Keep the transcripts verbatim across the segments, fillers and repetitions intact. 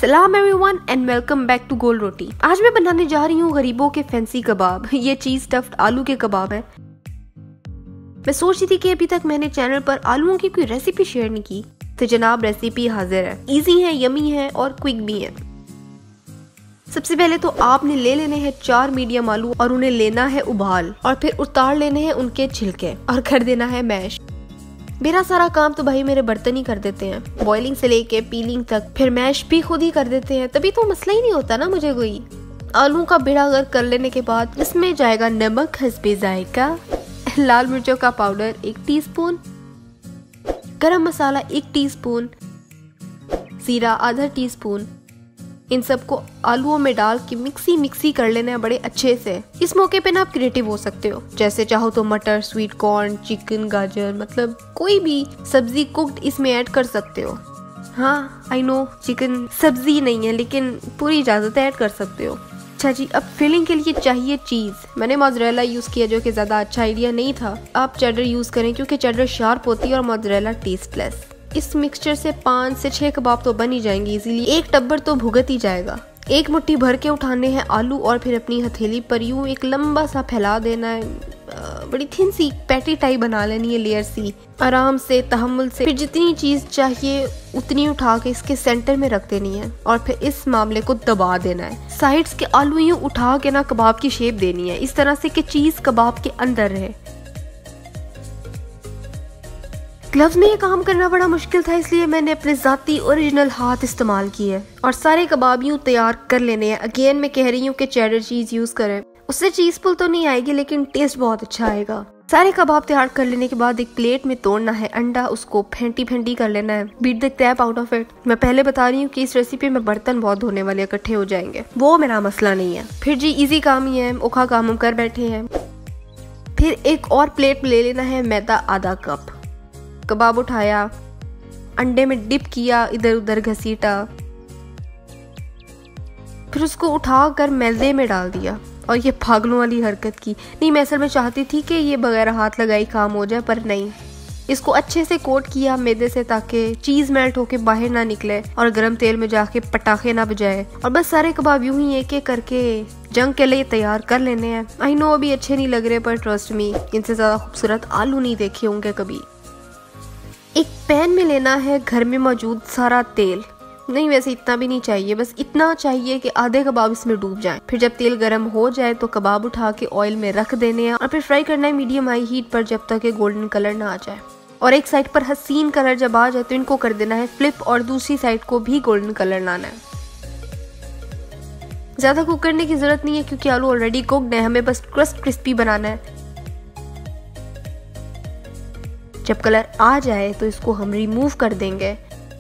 सलाम everyone and welcome back to Gol Roti. आज मैं बनाने जा रही हूँ गरीबों के फैंसी कबाब। ये चीज स्टफ्ड आलू के कबाब है। मैं सोच रही थी कि अभी तक मैंने चैनल पर आलूओं की कोई रेसिपी शेयर नहीं की, तो जनाब रेसिपी हाजिर है। इजी है, यमी है और क्विक भी है। सबसे पहले तो आपने ले लेने हैं चार मीडियम आलू और उन्हें लेना है उबाल और फिर उतार लेने हैं उनके छिलके और कर देना है मैश। मेरा सारा काम तो भाई मेरे बर्तन ही कर देते हैं, बॉइलिंग से लेके पीलिंग तक, फिर मैश भी खुद ही कर देते हैं, तभी तो मसला ही नहीं होता ना मुझे कोई। आलू का बिड़ा अगर कर लेने के बाद इसमें जाएगा नमक हस्बे जायका, लाल मिर्चों का पाउडर एक टीस्पून, गरम मसाला एक टीस्पून, जीरा आधा टीस्पून। इन सबको आलूओं में डाल के मिक्सी मिक्सी कर लेना है बड़े अच्छे से। इस मौके पे ना आप क्रिएटिव हो सकते हो, जैसे चाहो तो मटर, स्वीट कॉर्न, चिकन, गाजर, मतलब कोई भी सब्जी कुक्ड इसमें ऐड कर सकते हो। हाँ आई नो चिकन सब्जी नहीं है, लेकिन पूरी इजाजत ऐड कर सकते हो। अच्छा जी, अब फिलिंग के लिए चाहिए चीज। मैंने मोज़रेला यूज किया जो कि ज्यादा अच्छा आइडिया नहीं था। आप चेडर यूज करें क्योंकि चेडर शार्प होती है और मोज़रेला टेस्टलेस। इस मिक्सचर से पाँच से छह कबाब तो बन ही जाएंगे इजीली, एक टब्बर तो भुगत ही जाएगा। एक मुट्ठी भर के उठाने हैं आलू और फिर अपनी हथेली पर यूं एक लंबा सा फैला देना है। बड़ी थिन सी पैटी टाइप बना लेनी है, लेयर सी, आराम से तहम्मुल से। फिर जितनी चीज चाहिए उतनी उठा के इसके सेंटर में रख देनी है और फिर इस मामले को दबा देना है। साइड्स के आलू यूं उठा के ना कबाब की शेप देनी है, इस तरह से कि चीज कबाब के अंदर रहे। ग्लव्स में ये काम करना बड़ा मुश्किल था, इसलिए मैंने अपने जाती ओरिजिनल हाथ इस्तेमाल किए और सारे कबाब यूं तैयार कर लेने हैं। अगेन मैं कह रही हूँ कि चेडर चीज यूज करें, उससे चीज पुल तो नहीं आएगी लेकिन टेस्ट बहुत अच्छा आएगा। सारे कबाब तैयार कर लेने के बाद एक प्लेट में तोड़ना है अंडा, उसको फेंटी फेंटी कर लेना है। Beat the tap out of it. मैं पहले बता रही हूँ कि इस रेसिपी में बर्तन बहुत धोने वाले इकट्ठे हो जाएंगे, वो मेरा मसला नहीं है। फिर जी इजी काम ही है, औखा काम हम कर बैठे हैं। फिर एक और प्लेट में ले लेना है मैदा आधा कप। कबाब उठाया, अंडे में डिप किया, इधर उधर घसीटा, फिर उसको उठाकर मैदे में डाल दिया और ये पागलों वाली हरकत की। नहीं, मैं असल में चाहती थी कि ये बगैर हाथ लगाई काम हो जाए, पर नहीं। इसको अच्छे से कोट किया मैदे से ताकि चीज मेल्ट होके बाहर ना निकले और गरम तेल में जाके पटाखे ना बजाए। और बस सारे कबाब यूं ही एक एक करके जंग के लिए तैयार कर लेने हैं। आई नो अभी अच्छे नहीं लग रहे, पर ट्रस्ट मी इनसे ज्यादा खूबसूरत आलू नहीं देखे होंगे कभी। एक पैन में लेना है घर में मौजूद सारा तेल। नहीं, वैसे इतना भी नहीं चाहिए, बस इतना चाहिए कि आधे कबाब इसमें डूब जाएं। फिर जब तेल गर्म हो जाए तो कबाब उठा के ऑयल में रख देने हैं और फिर फ्राई करना है मीडियम हाई हीट पर जब तक कि गोल्डन कलर ना आ जाए। और एक साइड पर हसीन कलर जब आ जाए तो इनको कर देना है फ्लिप और दूसरी साइड को भी गोल्डन कलर लाना है। ज्यादा कुक करने की जरूरत नहीं है क्योंकि आलू ऑलरेडी कुक्ड है, हमें बस क्रस्ट क्रिस्पी बनाना है। जब कलर आ जाए तो इसको हम रिमूव कर देंगे।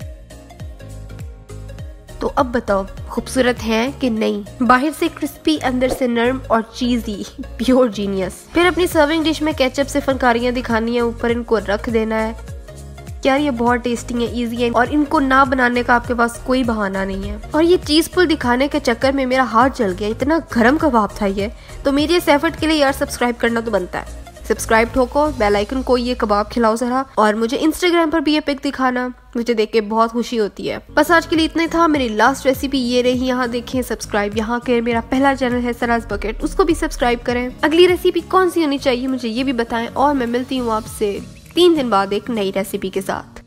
तो अब बताओ खूबसूरत है कि नहीं? बाहर से क्रिस्पी, अंदर से नरम और चीजी, प्योर जीनियस। फिर अपनी सर्विंग डिश में केचप से फनकारियां दिखानी है, ऊपर इनको रख देना है। यार ये बहुत टेस्टी है, इजी है और इनको ना बनाने का आपके पास कोई बहाना नहीं है। और ये चीज पुल दिखाने के चक्कर में मेरा हाथ जल गया, इतना गर्म कबाब था ये। तो मेरी इस एफर्ट के लिए यार सब्सक्राइब करना तो बनता है। सब्सक्राइब ठोको, बेल आइकन को ये कबाब खिलाओ जरा, और मुझे इंस्टाग्राम पर भी ये पिक दिखाना, मुझे देख के बहुत खुशी होती है। बस आज के लिए इतना ही था। मेरी लास्ट रेसिपी ये रही, यहाँ देखें सब्सक्राइब। यहाँ के मेरा पहला चैनल है सराज बकेट, उसको भी सब्सक्राइब करें। अगली रेसिपी कौन सी होनी चाहिए मुझे ये भी बताएं और मैं मिलती हूँ आपसे तीन दिन बाद एक नई रेसिपी के साथ।